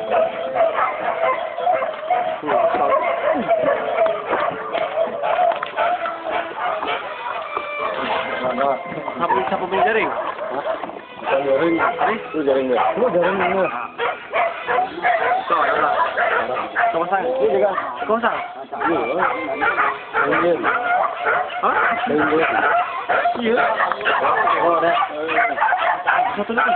Siapa punya jaring? Jaring. Itu jaring dia. Itu jaring ini. Kau ya lah. Kau pasang. Ini juga. Kau pasang. Ini. Hah? Ini. Iya. Oh, dah. Satu lagi.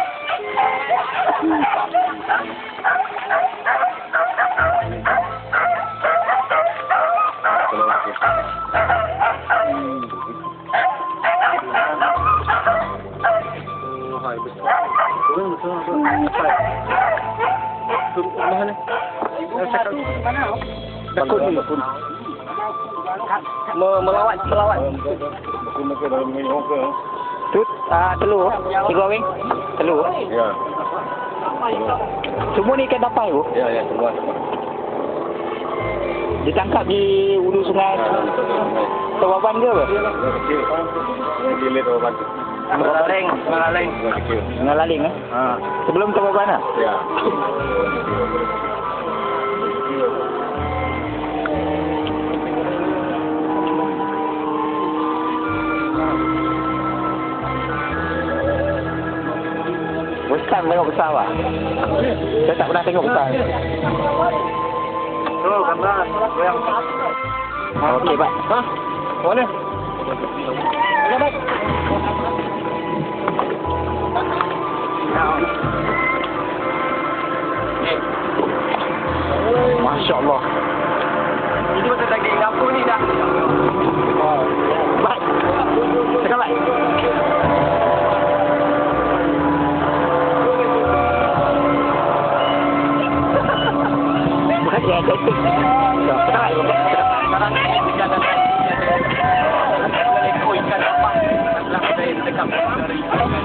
Hai besar. Betul. Turun mana ni? Takut ni. Melawat. Bukan ke dalam minum ke? Tut, telur, digoreng, telur. Ya. Semua ni ikan dapai bu. Ya, semua. Ditangkap di hulu sungai Tawaban ke apa? Kecil. Di lihat orang. Melaling. Kecil. Ngalaling eh? Sebelum Tawaban lah? Ya. Besar tengok besar lah. Saya tak pernah tengok besar. Tu gambar yang. Okey pak. Hah? Mana? Ya baik. Masya Allah. Ini macam daging apa ni dah? Baik. Sekarang baik. Ya, itu. Sekarang ni ikan dan ekor ikan apa? Telah saya dekat dari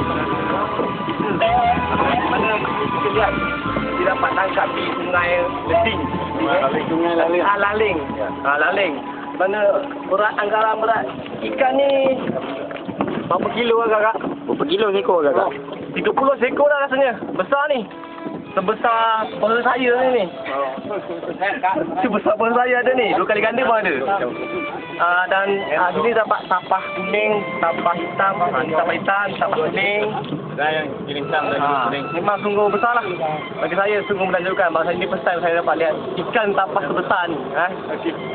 mana kita lihat didapat tangkap di sungai Leding. Sungai Laling. Laling. Laling. Mana anggaran berat ikan ni berapa kilo agak-agak? Berapa kilo seekor agak-agak? 30 seekor dah rasanya. Besar ni. Sebesar perut saya ni. Sebesar perut saya ada ni. 2 kali ganda pun ada. Dan sini dapat tapah kuning, tapah hitam, tapah kuning. Dan yang hitam dan kuning. Memang sungguh besar lah. Bagi saya sungguh menakjubkan. Bahawa ini first time saya dapat lihat ikan tapah sebesar ni.